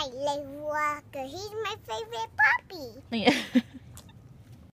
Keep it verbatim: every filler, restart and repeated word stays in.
I like Walker. He's my favorite puppy. Yeah.